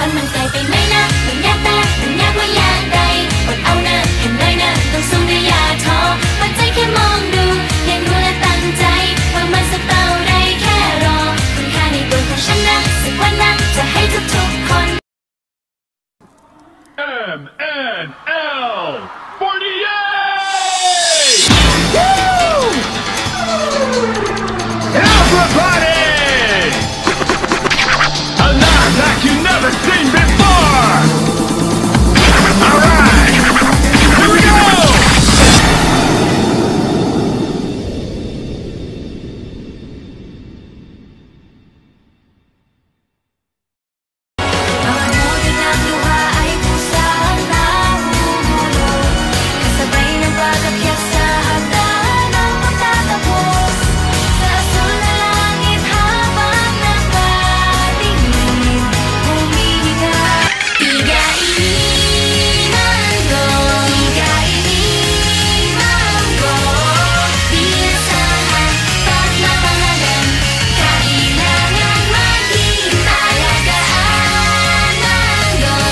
อนมันไกลไปไหมนะมันยากแต่มันยากว่าอย่างใดอดเอานะเห็นหน่อยนะต้องสู้นะอย่าท้อปัจจัยแค่มองดูเพียงรู้และตั้งใจว่ามันสักเท่าไรแค่รอคุณค่าในตัวของฉันนะสักวันนะจะให้ทุกๆคน MNL 48! Everybody! Alive like you've never seen before! Alright! Here we go!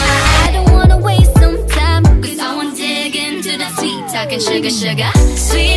Sugar, sugar, sweet.